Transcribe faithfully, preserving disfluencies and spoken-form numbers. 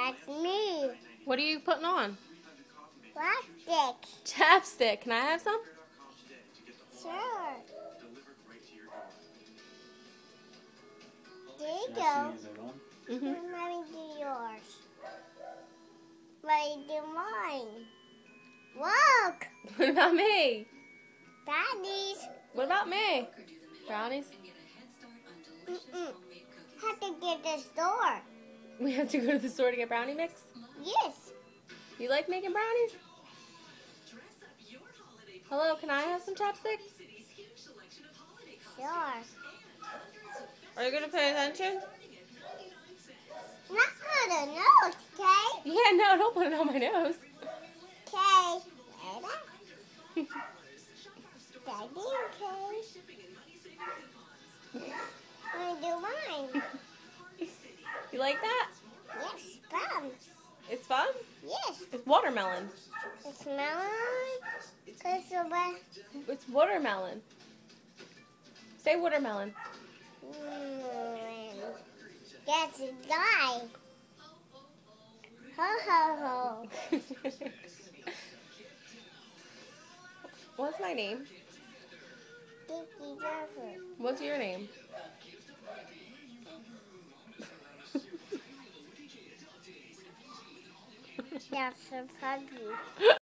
That's me. What are you putting on? Chapstick. Chapstick. Can I have some? Sure. There you go. Mm-hmm. Let me do yours. Let me do mine. Look! What about me? Daddy's. What about me? Brownies? Mm-mm. Have to get the store. We have to go to the store to get brownie mix? Yes. You like making brownies? Hello, can I have some chapstick? Sure. Are you going to pay attention? Not on the nose, okay? Yeah, no, don't put it on my nose. Okay. Daddy, okay. I'm gonna do mine. You like that? Yes, fun. It's fun? Yes. It's watermelon. It's melon. It's a bit. It's watermelon. Say watermelon. Mm, that's a guy. Ho ho ho. What's my name? Dicky Jeffer. What's your name? That's a puggy.